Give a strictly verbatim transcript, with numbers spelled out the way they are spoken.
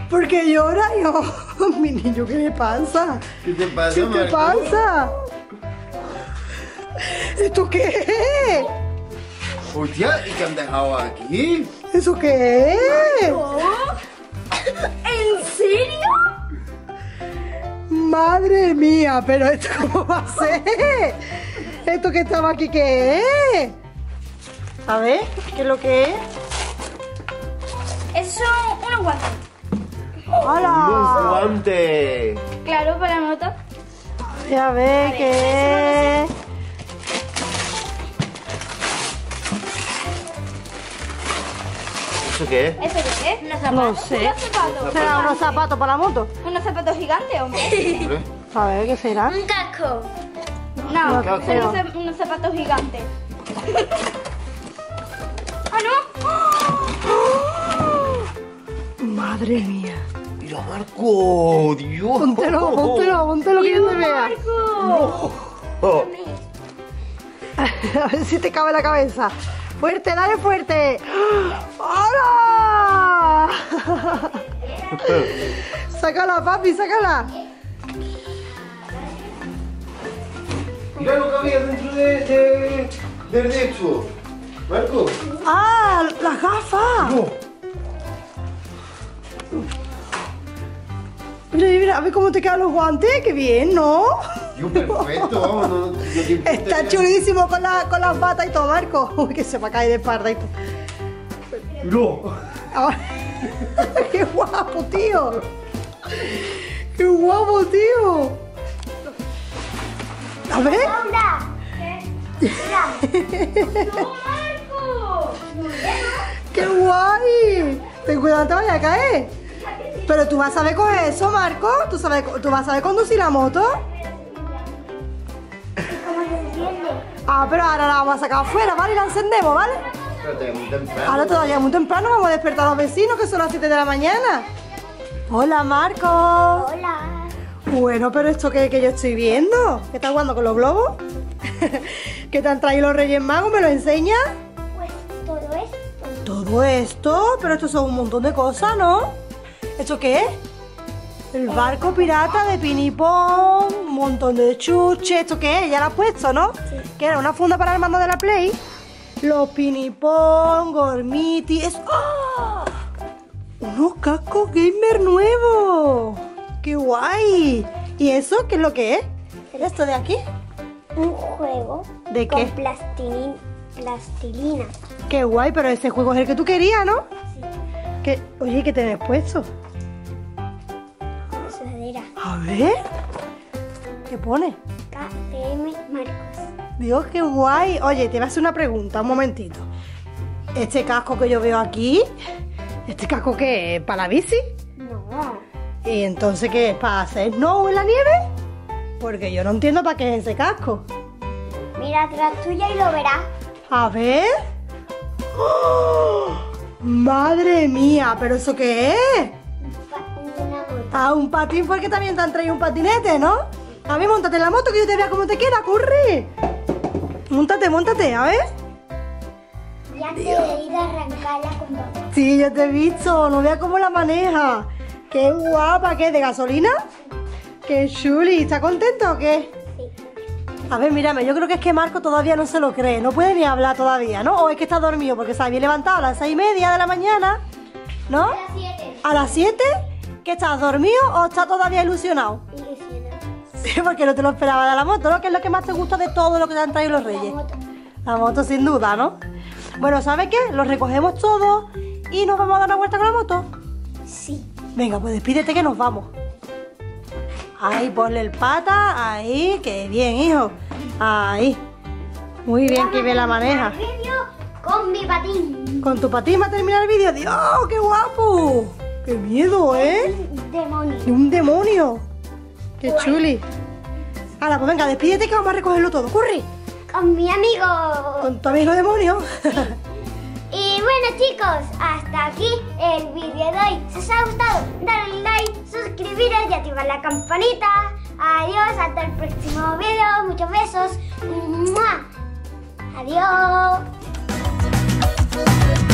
¿Por qué llora? Yo, mi niño, ¿qué le pasa? ¿Qué te pasa, ¿Qué te Marco? pasa? ¿Esto qué es? Hostia, ¿y qué han dejado aquí? ¿Eso qué es? ¿En serio? Madre mía, pero esto cómo va a ser. ¿Esto que estaba aquí qué es? A ver, ¿qué es lo que es? Esos son unos guantes. ¡Un ¡Hola! guante! Claro, para la moto. A ver, ¿qué es? ¿Eso qué es? ¿Eso qué es? Unos No zapatos. sé. Unos zapatos. ¿Será unos zapatos para la moto? Unos zapatos gigantes, hombre. Hombre, A ver, ¿qué será? Un casco. Un No, casco. son unos, zap- unos zapatos gigantes. ¡Ah, no! Madre mía. mira, Marco, Dios. Póntelo, póntelo, póntelo que yo te vea. ¡Marco! Oh. A ver si te cabe la cabeza. Fuerte, dale fuerte. ¡Hola! Sácala, papi, sácala. Mira lo que había dentro de, de, del de esto. Marco. ¡Ah! ¡Las gafas! No. Mira, mira, a ver cómo te quedan los guantes. ¡Qué bien!, ¿no? Dios, perfecto, vamos. No, no, no te importa Está que- chulísimo con, la, con las batas y todo, Marco. Uy, que se va a caer de espalda y todo. No. Ah, ¡qué guapo, tío! ¡Qué guapo, tío! A ver. ¡Onda! ¡No, Marco! ¡Qué guay! Ten cuidado, no te vaya a caer. Pero tú vas a saber coger eso, Marco. ¿Tú, sabes, ¿Tú vas a saber conducir la moto? ¿Cómo se enciende? Ah, pero ahora la vamos a sacar afuera, ¿vale? Y la encendemos, ¿vale? Espérate, muy temprano. Ahora todavía es muy temprano, vamos a despertar a los vecinos, que son las siete de la mañana. Hola, Marco. Hola. Bueno, pero esto que, que yo estoy viendo. ¿Qué estás jugando con los globos? ¿Qué te han traído los Reyes Magos? ¿Me lo enseñas? Pues todo esto. Todo esto, pero esto son un montón de cosas, ¿no? ¿Esto qué es? El barco pirata de Pinipón, un montón de chuches. ¿Esto qué es? Ya lo has puesto, ¿no? Sí. Que era una funda para el mando de la Play. Los Pinipón, Gormiti. Es... ¡Ah! Unos cascos gamer nuevos. ¡Qué guay! ¿Y eso qué es lo que es? ¿Esto de aquí? Un juego. ¿De qué? Con plastilina. plastilina. ¡Qué guay! Pero ese juego es el que tú querías, ¿no? Sí. ¿Qué? Oye, ¿qué tenés puesto? Sudadera. A ver. ¿Qué pone? K P M Marcos. Dios, qué guay. Oye, te voy a hacer una pregunta, un momentito. Este casco que yo veo aquí, ¿este casco qué es? ¿Para la bici? No. ¿Y entonces qué es? ¿Para hacer snow en la nieve? Porque yo no entiendo para qué es ese casco. Mira atrás tuya y lo verás. A ver. ¡Oh! ¡Madre mía! ¿Pero eso qué es? Pa- Una moto. Ah, un patín, porque también te han traído un patinete, ¿no? A ver, móntate en la moto que yo te vea cómo te queda, corre. Móntate, móntate, a ver. Ya te he ido a arrancarla con papá. Sí, yo te he visto, no veas cómo la maneja. ¡Qué guapa! ¿Qué es, de gasolina? ¡Qué chuli! ¿Está contento o qué? Sí. A ver, mírame, yo creo que es que Marco todavía no se lo cree, no puede ni hablar todavía, ¿no? O es que está dormido porque se había levantado a las seis y media de la mañana, ¿no? A las siete. ¿A las siete? ¿Que estás dormido o estás todavía ilusionado? Ilusionado. Sí, porque no te lo esperaba de la moto, ¿no? ¿Qué es lo que más te gusta de todo lo que te han traído los La reyes? moto. La moto sin duda, ¿no? Bueno, ¿sabes qué? Lo recogemos todo y nos vamos a dar una vuelta con la moto. Sí. Venga, pues despídete que nos vamos. Ahí, ponle el pata, ahí, qué bien, hijo. Ahí. Muy bien, que bien la maneja. El vídeo con mi patín. Con tu patín va a terminar el vídeo. ¡Dios, qué guapo! ¡Qué miedo, eh! Demonio. ¡De un demonio! ¡Qué chuli! Ahora, pues venga, despídete que vamos a recogerlo todo. ¡Corre! Con mi amigo. Con tu amigo demonio. Y bueno, chicos, hasta aquí el vídeo de hoy. Si os ha gustado, dale like, suscribiros y activar la campanita. Adiós, hasta el próximo vídeo. Muchos besos. ¡Mua! Adiós.